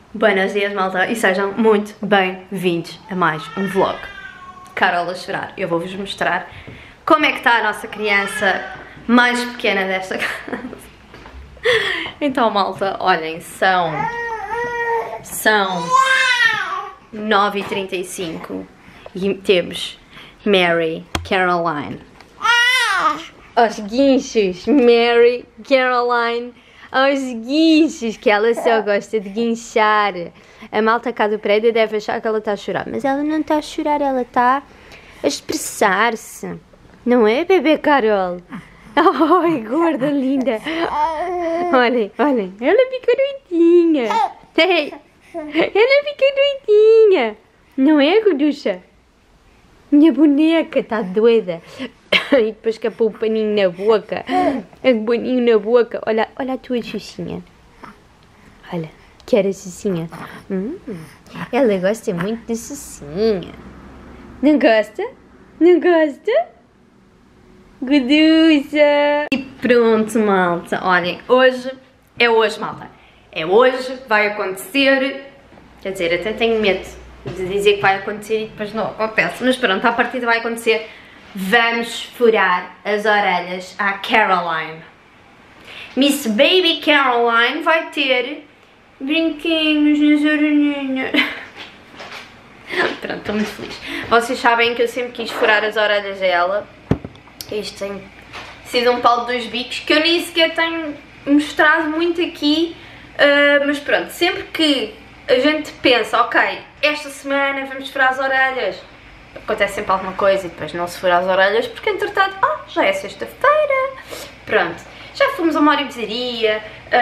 Buenos dias, malta, e sejam muito bem-vindos a mais um vlog. Carol a chorar. Eu vou-vos mostrar como é que está a nossa criança mais pequena desta casa. Então, malta, olhem, são 9h35 e temos Mary Caroline. Os guinchos, Mary Caroline. Aos guinchos, que ela só gosta de guinchar. A malta cá do prédio deve achar que ela está a chorar, mas ela não está a chorar, ela está a expressar-se. Não é, bebê Carol? Ai, gorda linda. Olhem, olhem, ela fica doidinha. Ei, ela fica doidinha. Não é, Goducha? Minha boneca está doida. E depois capou o paninho na boca. O paninho na boca. Olha, olha a tua Xuxinha. Olha, quer a Xuxinha? Ela gosta muito de Xuxinha. Não gosta? Não gosta? Goducha! E pronto, malta. Olhem, hoje é hoje, malta. É hoje, vai acontecer. Quer dizer, até tenho medo de dizer que vai acontecer e depois não acontece. Mas pronto, à partida vai acontecer. Vamos furar as orelhas à Caroline. Miss Baby Caroline vai ter brinquinhos nas orelhinhas. Pronto, estou muito feliz. Vocês sabem que eu sempre quis furar as orelhas a ela. Isto tem sido um pau de dois bicos que eu nem sequer tenho mostrado muito aqui. Mas pronto, sempre que a gente pensa, ok, esta semana vamos furar as orelhas, acontece sempre alguma coisa e depois não se fura as orelhas porque entretanto, já é sexta-feira, pronto, já fomos a uma orivesaria,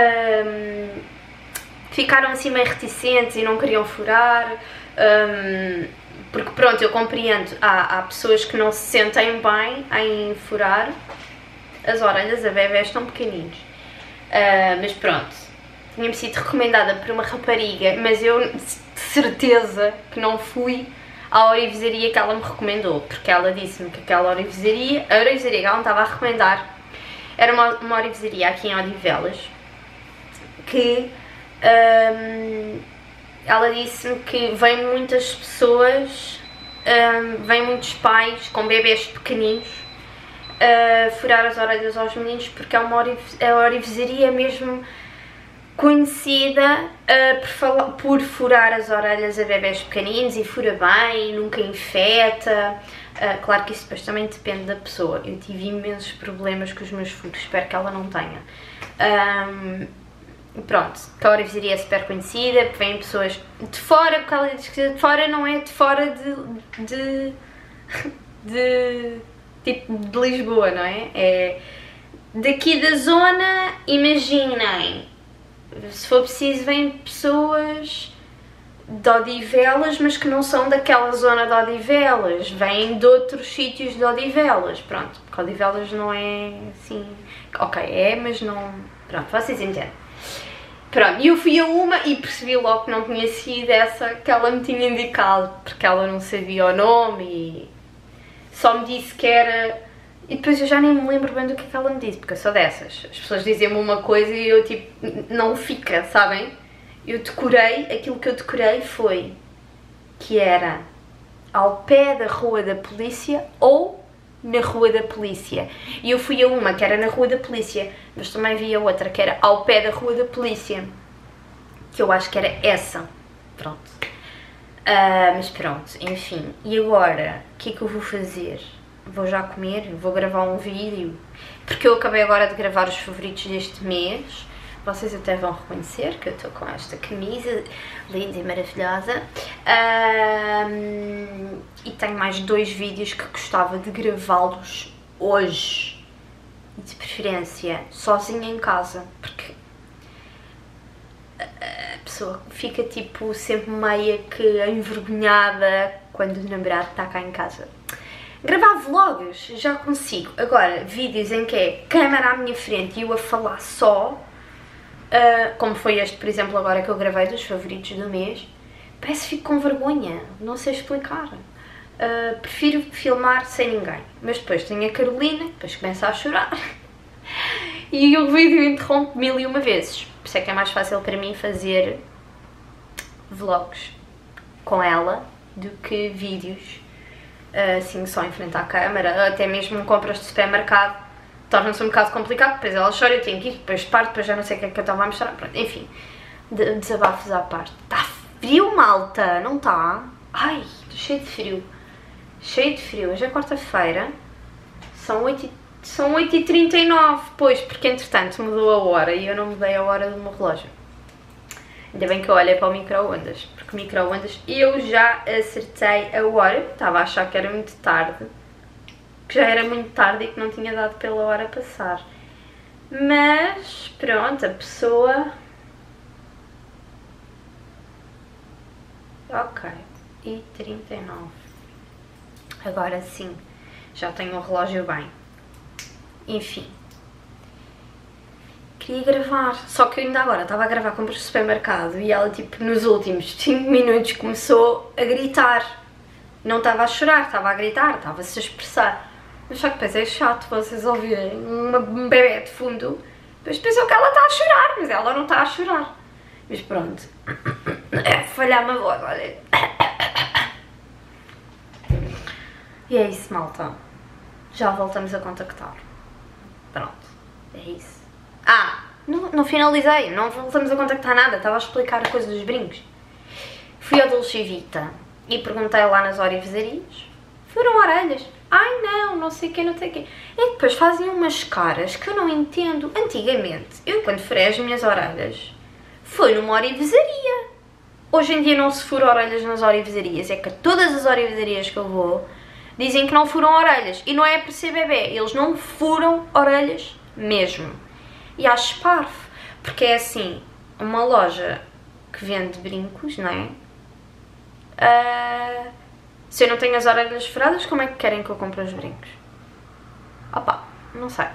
ficaram assim meio reticentes e não queriam furar, porque pronto, eu compreendo, há pessoas que não se sentem bem em furar as orelhas a bebés tão pequeninos, mas pronto, tinha-me sido recomendada por uma rapariga, mas eu de certeza que não fui à orivesaria que ela me recomendou, porque ela disse-me que aquela orivesaria, a orivesaria que ela me estava a recomendar, era uma orivesaria aqui em Odivelas, que ela disse-me que vêm muitas pessoas, vêm muitos pais com bebés pequeninos furar as orelhas aos meninos, porque é uma orivesaria mesmo conhecida por furar as orelhas a bebés pequeninos e fura bem, nunca infeta. Claro que isso depois também depende da pessoa. Eu tive imensos problemas com os meus furos, espero que ela não tenha. Pronto, que a orivesaria é super conhecida, vêm pessoas de fora, porque ela diz que de fora não é de fora tipo de Lisboa, não é? É daqui da zona, imaginem. Se for preciso, vêm pessoas de Odivelas, mas que não são daquela zona de Odivelas, vêm de outros sítios de Odivelas, pronto, porque Odivelas não é assim, ok, é, mas não, pronto, vocês entendem. Pronto, e eu fui a uma e percebi logo que não tinha sido essa que ela me tinha indicado, porque ela não sabia o nome e só me disse que era. E depois eu já nem me lembro bem do que é que ela me disse, porque eu sou dessas. As pessoas dizem-me uma coisa e eu tipo, não fica, sabem? Eu decorei, aquilo que eu decorei foi que era ao pé da Rua da Polícia ou na Rua da Polícia. E eu fui a uma que era na Rua da Polícia, mas também vi a outra que era ao pé da Rua da Polícia, que eu acho que era essa. Pronto. Mas pronto, enfim. E agora, o que é que eu vou fazer? Vou já comer, vou gravar um vídeo, porque eu acabei agora de gravar os favoritos deste mês. Vocês até vão reconhecer que eu estou com esta camisa linda e maravilhosa. E tenho mais 2 vídeos que gostava de gravá-los hoje. De preferência sozinha em casa, porque a pessoa fica tipo sempre meia que envergonhada quando o namorado está cá em casa. Gravar vlogs já consigo, agora vídeos em que é câmera à minha frente e eu a falar só, como foi este, por exemplo, agora que eu gravei dos favoritos do mês, parece que fico com vergonha, não sei explicar. Prefiro filmar sem ninguém, mas depois tenho a Carolina, depois começa a chorar e o vídeo interrompe 1001 vezes, por isso é que é mais fácil para mim fazer vlogs com ela do que vídeos assim só em frente à câmara, até mesmo compras de supermercado torna-se um bocado complicado, depois ela chora, eu tenho que ir, depois parte, depois já não sei o que é que eu estava a mostrar, pronto, enfim, desabafos à parte. Está frio, malta, não está? Ai, estou cheio de frio, hoje é quarta-feira, são 8h39, pois, porque entretanto mudou a hora e eu não mudei a hora do meu relógio. Ainda bem que eu olhei para o micro-ondas, porque o micro-ondas eu já acertei a hora, eu estava a achar que era muito tarde, que já era muito tarde e que não tinha dado pela hora passar. Mas, pronto, a pessoa... Ok, e 39. Agora sim, já tenho o relógio bem. Enfim. Queria gravar, só que eu ainda agora estava a gravar compras do supermercado e ela, tipo, nos últimos 5 minutos começou a gritar. Não estava a chorar, estava a gritar, estava-se a expressar. Mas só que depois é chato vocês ouvirem um bebê de fundo, depois pensam que ela está a chorar, mas ela não está a chorar. Mas pronto, falhar-me a voz, olha. E é isso, malta. Já voltamos a contactar. Pronto, é isso. Ah, não finalizei, não voltamos a contactar nada, estava a explicar a coisa dos brincos. Fui ao Dolce Vita e perguntei lá nas orivesarias. Foram orelhas. Ai não sei o que, não sei o que. E depois fazem umas caras que eu não entendo. Antigamente, eu quando furei as minhas orelhas, foi numa orivesaria. Hoje em dia não se fura orelhas nas orivesarias, é que todas as orivesarias que eu vou dizem que não furam orelhas. E não é por ser bebê, eles não furam orelhas mesmo. E acho parvo, porque é assim, uma loja que vende brincos, não é? Se eu não tenho as orelhas furadas, como é que querem que eu compre os brincos? Opá, não sei.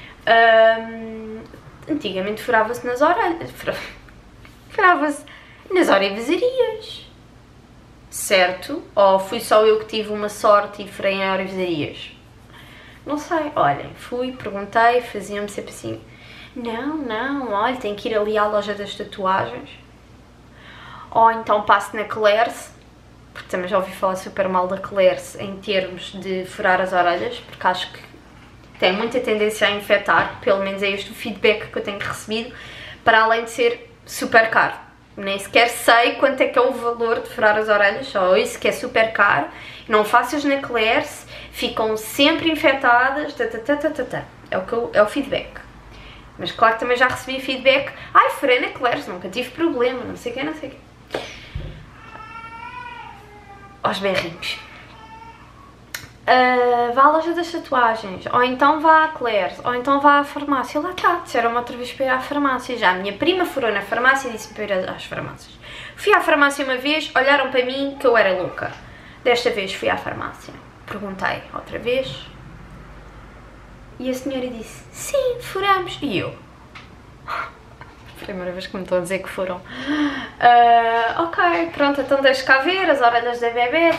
Antigamente furava-se nas orelhas. Furava-se nas orivesarias. Certo? Ou fui só eu que tive uma sorte e furei em orivesarias? Não sei. Olhem, fui, perguntei, faziam-me sempre assim. Não, olha, tem que ir ali à loja das tatuagens. Ou então passo na Claire's, porque também já ouvi falar super mal da Claire's em termos de furar as orelhas, porque acho que tem muita tendência a infectar, pelo menos é este o feedback que eu tenho recebido, para além de ser super caro. Nem sequer sei quanto é que é o valor de furar as orelhas, só isso que é super caro, não faças na Claire's, ficam sempre infectadas, é o feedback. Mas claro que também já recebi feedback, ai, furei na Claire's, nunca tive problema, não sei o que. Aos berrinhos. Vá à loja das tatuagens, ou então vá à Claire's, ou então vá à farmácia. Lá está, disseram-me outra vez para ir à farmácia. Já a minha prima furou na farmácia e disse-me para ir às farmácias. Fui à farmácia uma vez, olharam para mim que eu era louca. Desta vez fui à farmácia. Perguntei outra vez. E a senhora disse, sim, furamos. E eu? Primeira vez que me estão a dizer que foram. Ok, pronto, então deixa cá ver as orelhas da bebê.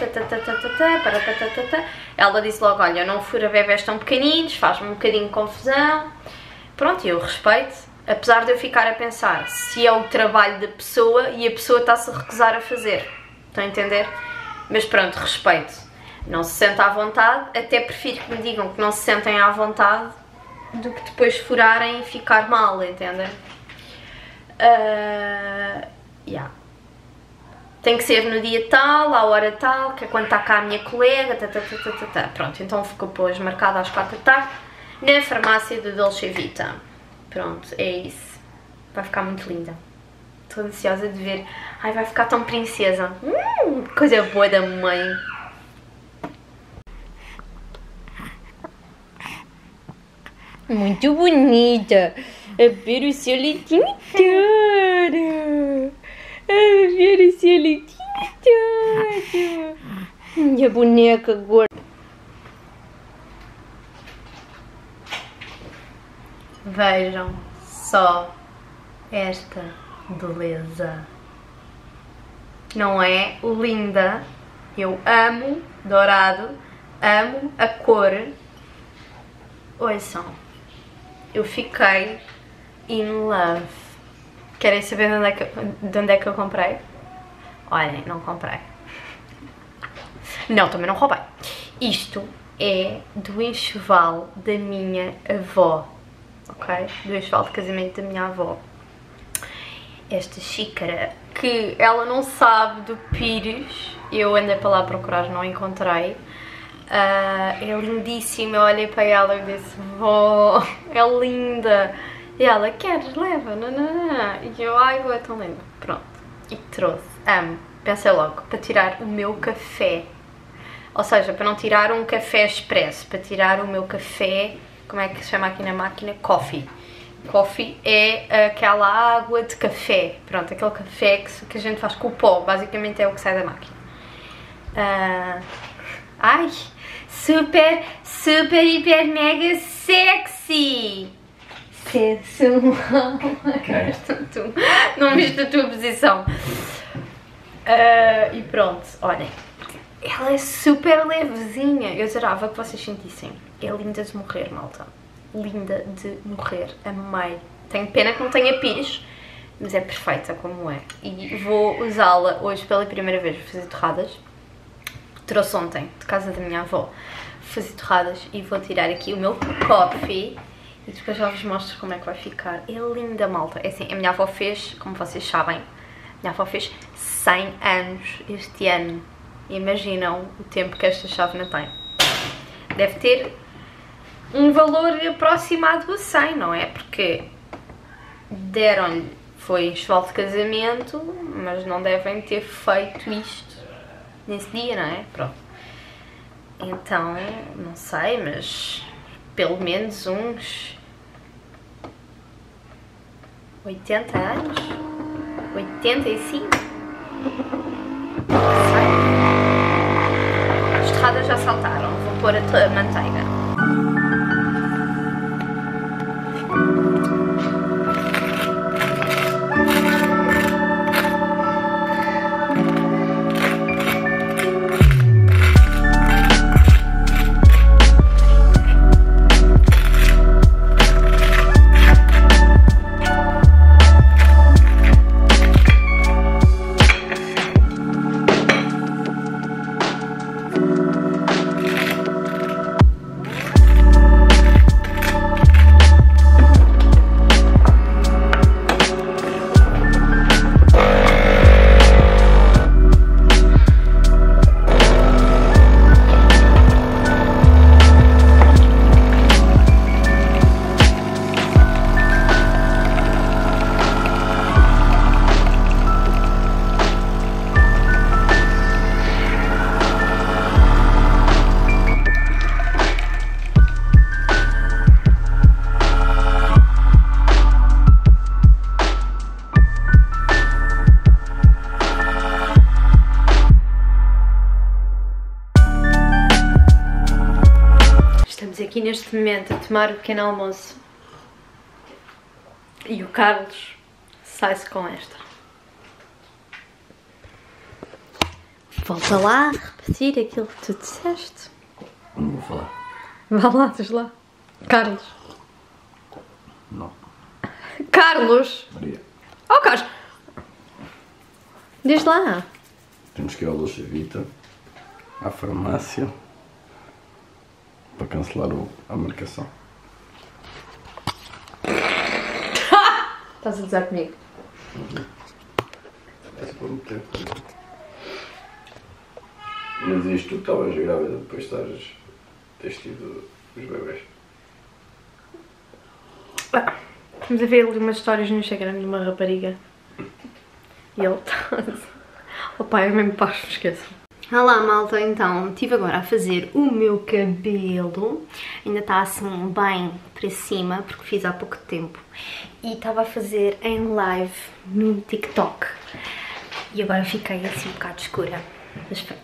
Ela disse logo, olha, eu não furo a bebés tão pequeninos, faz-me um bocadinho de confusão. Pronto, eu respeito, apesar de eu ficar a pensar se é o trabalho da pessoa e a pessoa está-se a recusar a fazer. Estão a entender? Mas pronto, respeito. Não se sente à vontade, até prefiro que me digam que não se sentem à vontade do que depois furarem e ficar mal, entendem? Yeah. Tem que ser no dia tal, à hora tal, que é quando está cá a minha colega, Pronto, então ficou depois marcado às 4 da tarde na farmácia de Dolce Vita. Pronto, é isso. Vai ficar muito linda. Estou ansiosa de ver. Ai, vai ficar tão princesa. Coisa boa da mãe. Muito bonita. A ver o seu leitinho todo. A ver o seu leitinho todo. Minha boneca gorda. Vejam só esta beleza. Não é linda? Eu amo dourado, amo a cor. Ouçam, eu fiquei in love. Querem saber de onde é que eu comprei? Olhem, não comprei. Não, também não roubei. Isto é do enxoval da minha avó, ok? Do enxoval de casamento da minha avó. Esta xícara, que ela não sabe do pires, eu andei para lá procurar, não encontrei. É lindíssima, eu olhei para ela e disse, vó, é linda. E ela, queres? Leva, nananã. E eu, ai, é tão linda. Pronto, e trouxe. Pensei logo, para tirar o meu café. Ou seja, para não tirar um café expresso, para tirar o meu café, como é que se chama aqui na máquina? Coffee. Coffee é aquela água de café. Pronto, aquele café que a gente faz com o pó, basicamente é o que sai da máquina. Ai, super, super, hiper, mega sexy! Sensual. Tu não viste a tua posição. E pronto, olhem. Ela é super levezinha. Eu adorava que vocês sentissem. É linda de morrer, malta. Linda de morrer. Amei. Tenho pena que não tenha pires, mas é perfeita como é. E vou usá-la hoje pela primeira vez. Vou fazer torradas. Trouxe ontem, de casa da minha avó. Vou fazer torradas e vou tirar aqui o meu coffee. E depois já vos mostro como é que vai ficar. É linda, malta. É assim, a minha avó fez, como vocês sabem, a minha avó fez 100 anos este ano. Imaginam o tempo que esta chávena tem. Deve ter um valor aproximado a 100, não é? Porque deram-lhe, foi enxoval de casamento, mas não devem ter feito isto nesse dia, não é? Pronto. Então, não sei, mas pelo menos uns 80 anos? 85? Não sei. As torradas já saltaram, vou pôr a manteiga. Aqui neste momento a tomar o pequeno almoço e o Carlos sai-se com esta. Volta lá, repetir aquilo que tu disseste. Não vou falar. Vá lá, diz lá. Carlos. Não. Carlos! Maria. Oh, Carlos! Diz lá. Temos que ir ao Dolce Vita, à farmácia, para cancelar a marcação. Estás a dizer comigo? É por muito tempo. Mas isto tu estavas grávida depois de teres tido os bebés. Vamos a ver ali umas histórias no Instagram de uma rapariga. E ele está... O pai é mesmo paz, me esqueçam. Olá malta, então estive agora a fazer o meu cabelo, ainda está assim bem para cima porque fiz há pouco tempo e estava a fazer em live no TikTok e agora fiquei assim um bocado escura, mas pronto.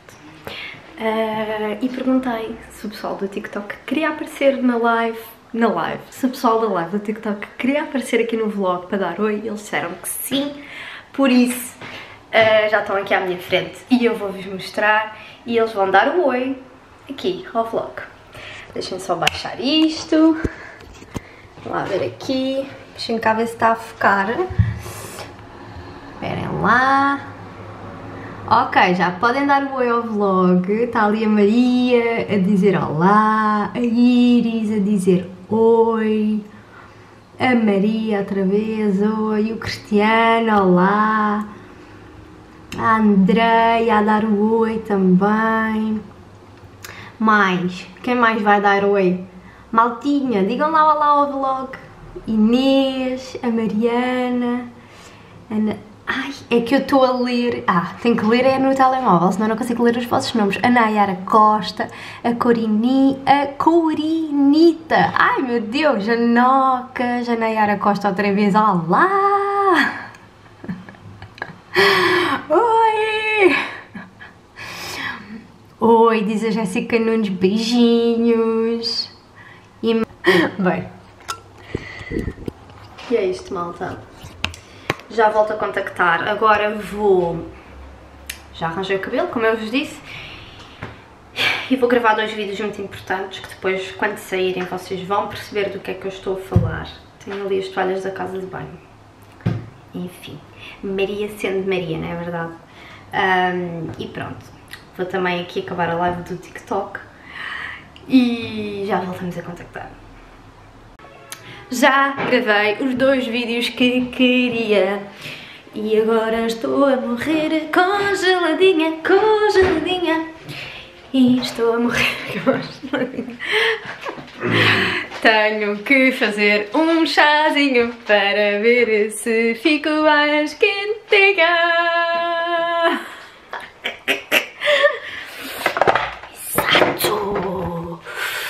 E perguntei se o pessoal do TikTok queria aparecer na live, se o pessoal da live do TikTok queria aparecer aqui no vlog para dar oi, eles disseram que sim, por isso... já estão aqui à minha frente e eu vou-vos mostrar e eles vão dar o oi aqui ao vlog. Deixem só baixar isto. Vamos lá ver aqui. Deixem cá ver se está a focar. Esperem lá. Ok, já podem dar o oi ao vlog. Está ali a Maria a dizer olá, a Iris a dizer oi, a Maria outra vez oi, o Cristiano olá, a Andreia a dar o oi também. Mais, quem mais vai dar oi? Maltinha, digam lá olá ao vlog. Inês, a Mariana, Ana... Ai, é que eu estou a ler... tenho que ler é no telemóvel, senão não consigo ler os vossos nomes. A Nayara Costa, a Corinita. Ai, meu Deus, a Nocas, a Nayara Costa outra vez. Olá! Oi! Oi, diz a Jéssica Nunes, beijinhos. E... Bem. E é isto, malta. Já volto a contactar. Agora vou... Já arranjei o cabelo, como eu vos disse. E vou gravar 2 vídeos muito importantes que depois, quando saírem, vocês vão perceber do que é que eu estou a falar. Tenho ali as toalhas da casa de banho. Enfim. Maria sendo Maria, não é verdade? E pronto. Vou também aqui acabar a live do TikTok. E já voltamos a contactar. Já gravei os 2 vídeos que queria e agora estou a morrer congeladinha, congeladinha. E estou a morrer congeladinha. Tenho que fazer um chazinho para ver se fico mais quentinha. Exato!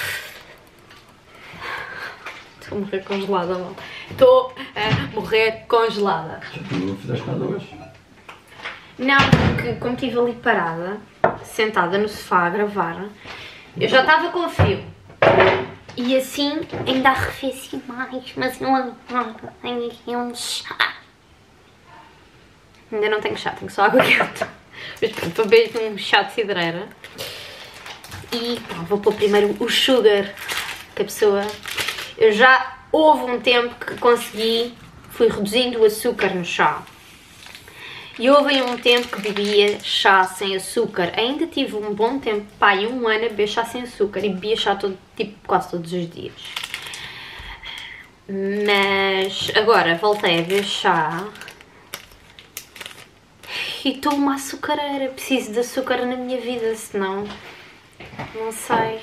Estou a morrer congelada, mal. Estou a morrer congelada. Já tu não fizeste nada hoje? Não, porque como estive ali parada, sentada no sofá a gravar, eu já estava com frio. E assim ainda arrefeci mais, mas não aguento. Tenho aqui um chá. Ainda não tenho chá, tenho só água quente. Mas pronto, vou beber um chá de cidreira. E pronto, vou pôr primeiro o sugar, que a pessoa... Eu já houve um tempo que consegui, fui reduzindo o açúcar no chá. E houve um tempo que bebia chá sem açúcar. Ainda tive um bom tempo, pai, 1 ano a beber chá sem açúcar. E bebia chá quase todos os dias. Mas agora voltei a beber chá. E estou uma açucareira. Preciso de açúcar na minha vida, senão... Não sei.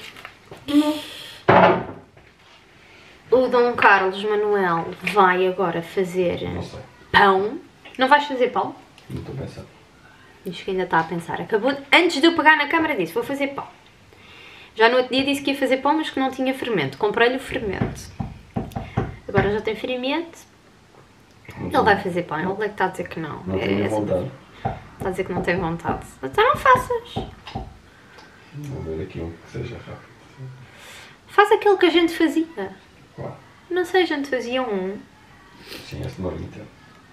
O Dom Carlos Manuel vai agora fazer pão. Não vais fazer pão? Não estou a pensar. Diz que ainda está a pensar. Acabou, antes de eu pegar na câmara disse, vou fazer pão. Já no outro dia disse que ia fazer pão, mas que não tinha fermento. Comprei-lhe o fermento. Agora já tem fermento. Ele vai fazer pão. Ele é que está a dizer que não. Não tenho vontade. Está a dizer que não tem vontade. Então não faças. Vou ver aqui um que seja rápido. Faz aquilo que a gente fazia. Qual? Não sei, a gente fazia um. Sim, esse não entendo.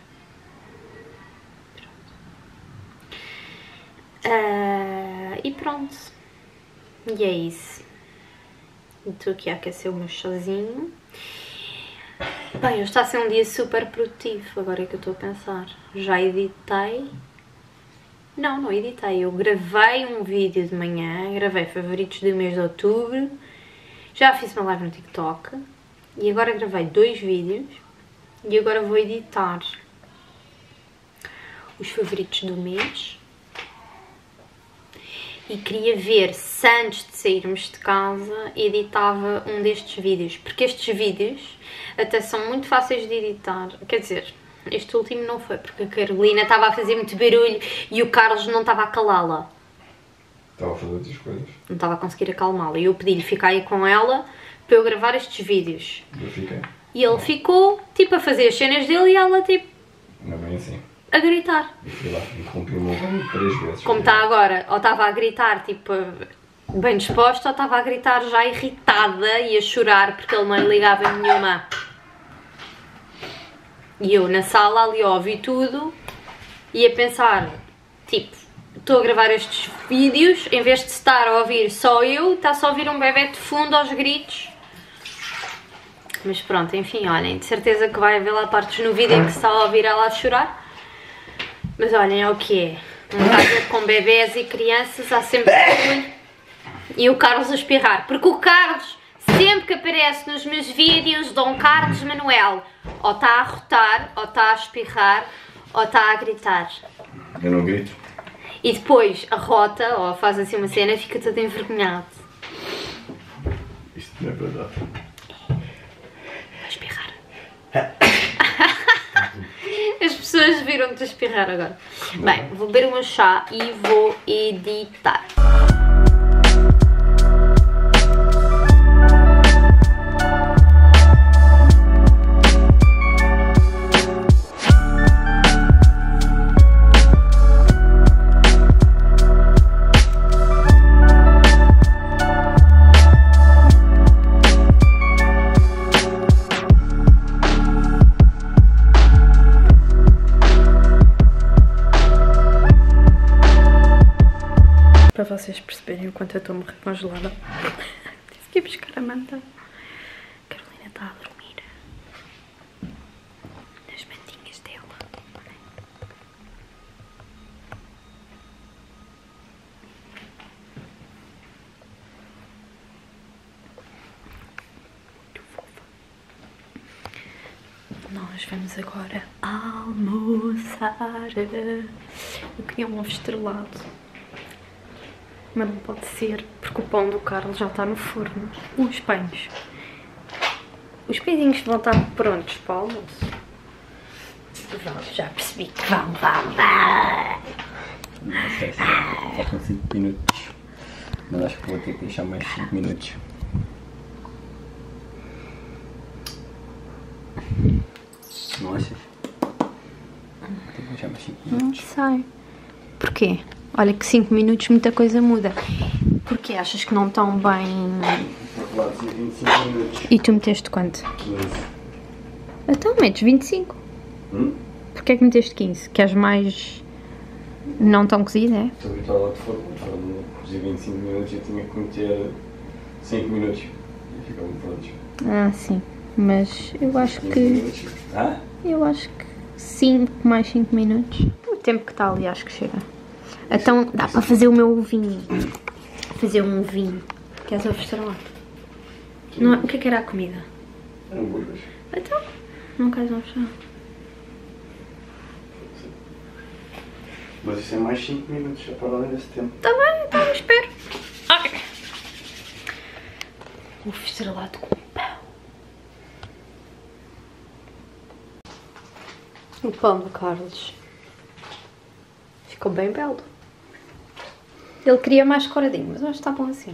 E pronto. E é isso. Estou aqui a aquecer o meu chazinho. Bem, hoje está a ser um dia super produtivo, agora é que eu estou a pensar. Já editei. Não editei. Eu gravei um vídeo de manhã, gravei favoritos do mês de outubro. Já fiz uma live no TikTok. E agora gravei 2 vídeos. E agora vou editar os favoritos do mês. E queria ver se antes de sairmos de casa editava um destes vídeos. Porque estes vídeos até são muito fáceis de editar. Quer dizer, este último não foi porque a Carolina estava a fazer muito barulho e o Carlos não estava a calá-la. Estava a fazer outras coisas. Não estava a conseguir acalmá-la. E eu pedi-lhe ficar aí com ela para eu gravar estes vídeos. Eu fiquei. E ele ficou, tipo, a fazer as cenas dele e ela, tipo... Não é bem assim. A gritar. E fui lá, interrompi o meu banho 3 vezes. Como está agora, ou estava a gritar, tipo, bem disposta, ou estava a gritar já irritada e a chorar porque ele não lhe ligava nenhuma. E eu na sala ali a ouvir tudo e a pensar, tipo, estou a gravar estes vídeos, em vez de estar a ouvir só eu, está-se a ouvir um bebê de fundo aos gritos. Mas pronto, enfim, olhem, de certeza que vai haver lá partes no vídeo em que se está a ouvir ela a chorar. Mas olhem, é o que é. Uma casa com bebés e crianças, há sempre barulho. E o Carlos a espirrar. Porque o Carlos, sempre que aparece nos meus vídeos, Dom Carlos Manuel, ou está a rotar, ou está a espirrar, ou está a gritar. Eu não grito. E depois arrota, ou faz assim uma cena, fica todo envergonhado. Isto não é verdade. Vai espirrar. As pessoas viram-te a espirrar agora. Bem, vou beber o meu chá e vou editar. Para vocês perceberem o quanto eu estou a morrer congelada. Tive que ir buscar a manta. Carolina está a dormir nas mantinhas dela. Muito fofa. Nós vamos agora almoçar. Eu queria um ovo estrelado. Mas não pode ser, porque o pão do Carlos já está no forno. Os pães. Os pãezinhos vão estar prontos para o almoço. Vamos, já percebi que vão. Não sei se faltam 5 minutos. Mas acho que vou ter que deixar mais 5 minutos. Não achas? Vou ter que deixar mais 5 Não minutos. sei. Porquê? Olha que 5 minutos muita coisa muda. Porquê? Achas que não estão bem... Porque lá dizia 25 minutos. E tu meteste quanto? 15. Então metes 25. Porquê é que meteste 15? Queres mais... não tão cozido, é? Estou habituado lá de forno. De forno, cozir 25 minutos, eu tinha que meter 5 minutos. E ficam prontos. Ah, sim. Mas eu acho 15 que... minutos. Ah? Eu acho que 5 mais 5 minutos. O tempo que está ali acho que chega. Então dá para fazer o meu ovinho. Fazer um ovinho. Queres ovo estrelado? Não, o que é que era a comida? Hambúrgueres. Então, não queres ovo estrelado? Mas isso é mais 5 minutos, já para além desse tempo. Está bem, então eu espero. Ok. Ovo estrelado com pão. O pão do Carlos ficou bem belo. Ele queria mais coradinho, mas acho que está bom assim.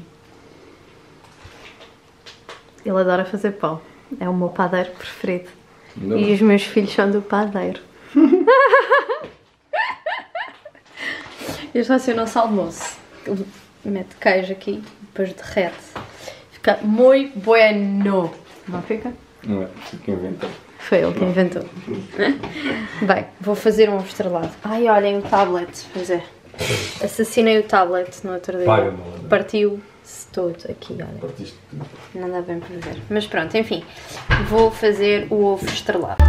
Ele adora fazer pão. É o meu padeiro preferido. Não. E os meus filhos são do padeiro. Este vai ser o nosso almoço. Ele mete queijo aqui, depois derrete. Fica muito bueno. Não fica? Não é, tu que inventou. Foi ele que inventou. Bem, vou fazer um ovo estrelado. Ai, olhem o tablet. Pois é. Assassinei o tablet no outro dia. Paga-me, Laura. Partiu-se todo aqui, olha. Partiste tudo. Não dá bem para ver. Mas pronto, enfim. Vou fazer o ovo estrelado.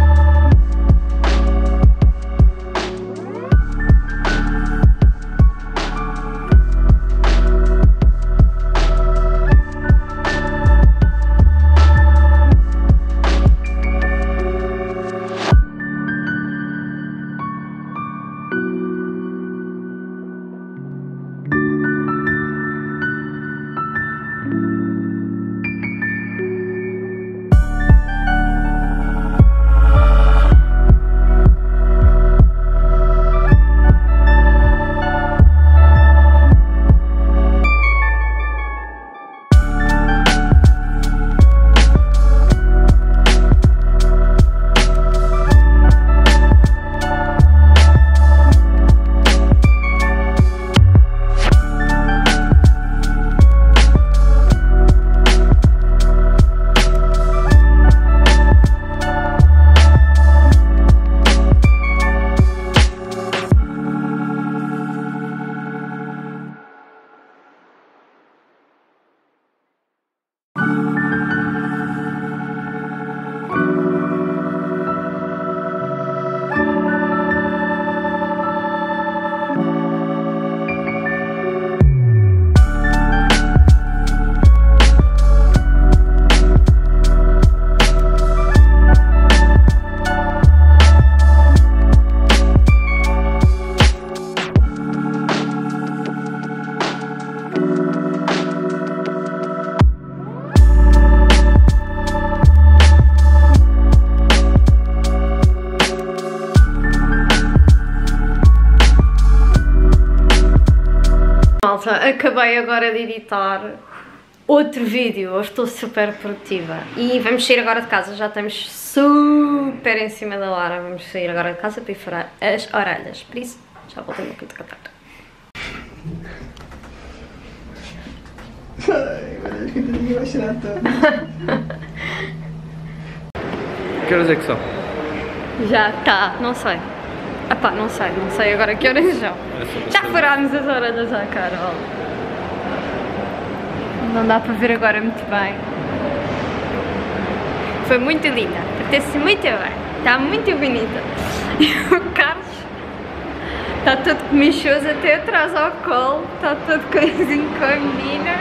malta, acabei agora de editar outro vídeo, hoje estou super produtiva e vamos sair agora de casa, já estamos super em cima da hora, vamos sair agora de casa para ir furar as orelhas, por isso já voltei no quinto cantar. Que horas é que são? Já está, não sei. Epá, não sei agora que horas são. Já furámos as orelhas à Carol. Não dá para ver agora muito bem. Foi muito linda, apetece muito bem, está muito bonita. E o Carlos está todo comichoso até atrás ao colo, está todo coisinho com a menina.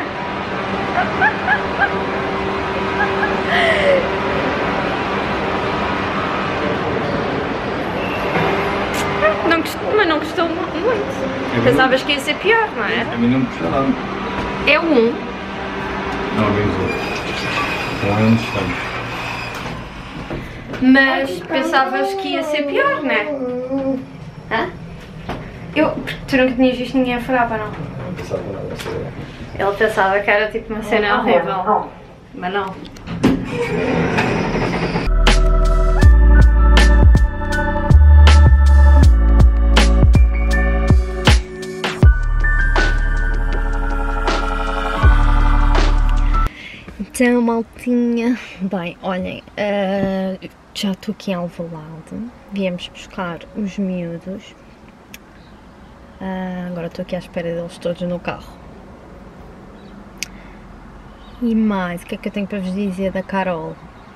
Não gostou, mas não gostou muito. Pensavas que ia ser pior, não é? A mim não me gostou nada. É um. Não, menos outro. Com ele estamos. Mas pensavas que ia ser pior, não é? Hã? Tu nunca tinhas visto ninguém a furar, para não? Não pensava nada dessa ideia. Ele pensava que era tipo uma cena horrível. Mas não. Então, maltinha, bem, olhem, já estou aqui em Alvalade, viemos buscar os miúdos, agora estou aqui à espera deles todos no carro. E mais, o que é que eu tenho para vos dizer da Carol?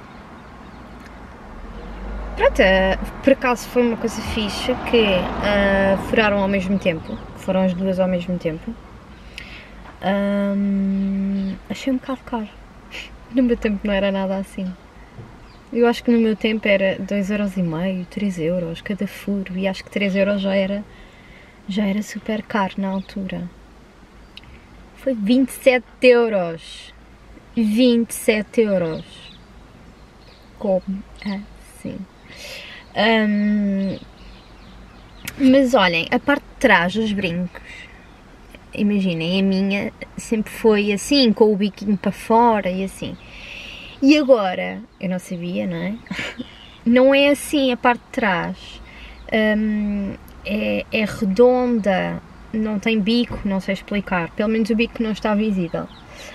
Pronto, por acaso foi uma coisa fixe que furaram ao mesmo tempo, foram as duas ao mesmo tempo. Achei um bocado caro. No meu tempo não era nada assim. Eu acho que no meu tempo era 2,5€, 3€ cada furo, e acho que 3€ já era super caro na altura. Foi 27€. 27€. Como assim? Mas olhem, a parte de trás dos brincos, imaginem, a minha sempre foi assim, com o biquinho para fora e assim. E agora, eu não sabia, não é? Não é assim a parte de trás. É redonda, não tem bico, não sei explicar. Pelo menos o bico não está visível.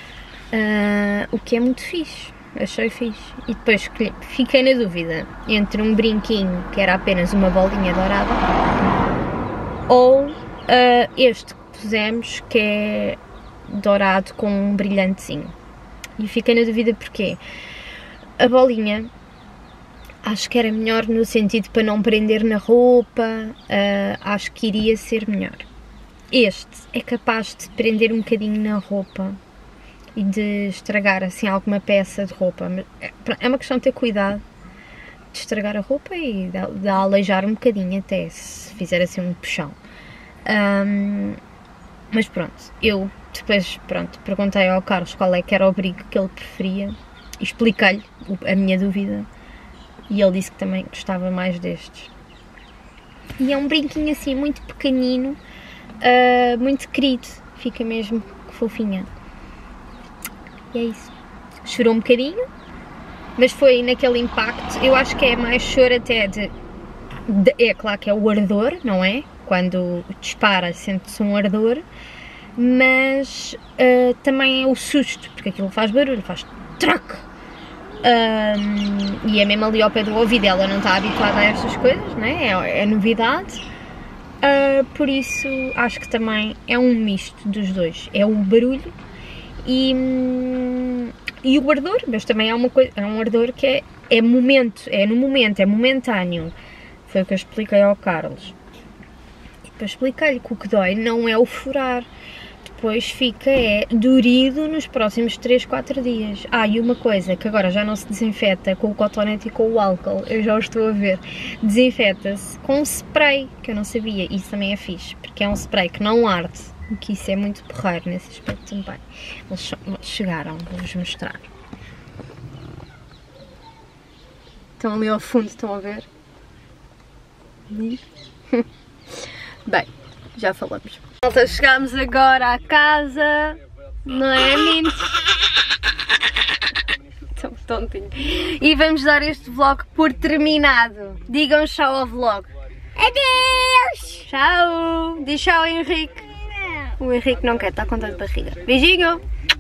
O que é muito fixe, achei fixe. E depois fiquei na dúvida entre um brinquinho que era apenas uma bolinha dourada ou este que pusemos, que é dourado com um brilhantezinho. E fiquei na dúvida porque a bolinha acho que era melhor no sentido para não prender na roupa, acho que iria ser melhor. Este é capaz de prender um bocadinho na roupa e de estragar assim alguma peça de roupa. É uma questão de ter cuidado de estragar a roupa e de aleijar um bocadinho até, se fizer assim um puxão. Mas pronto, eu depois perguntei ao Carlos qual é que era o brinco que ele preferia, expliquei-lhe a minha dúvida e ele disse que também gostava mais destes. E é um brinquinho assim muito pequenino, muito querido, fica mesmo fofinha. E é isso. Chorou um bocadinho, mas foi naquele impacto. Eu acho que é mais choro até é claro que é o ardor, não é? Quando dispara sente-se um ardor, mas também é o susto, porque aquilo faz barulho, faz trac! E é mesmo ali ao pé do ouvido, ela não está habituada a estas coisas, né? É novidade, por isso acho que também é um misto dos dois, é o barulho e o ardor, mas também é um ardor que é no momento, é momentâneo. Foi o que eu expliquei ao Carlos. E depois expliquei-lhe que o que dói não é o furar, depois fica dorido nos próximos 3, 4 dias. E uma coisa que agora já não se desinfeta com o cotonete e com o álcool, eu já o estou a ver, desinfeta-se com um spray, que eu não sabia, isso também é fixe, porque é um spray que não arde, que isso é muito porreiro nesse aspecto também. Eles chegaram, vou-vos mostrar. Estão ali ao fundo, estão a ver? Bem, Já falamos. Malta, chegámos agora à casa, não é, meninos? Tão tontinho. E vamos dar este vlog por terminado. Digam tchau ao vlog. Adeus! Tchau! Diz tchau, Henrique. O Henrique não quer, está com dor de barriga. Beijinho!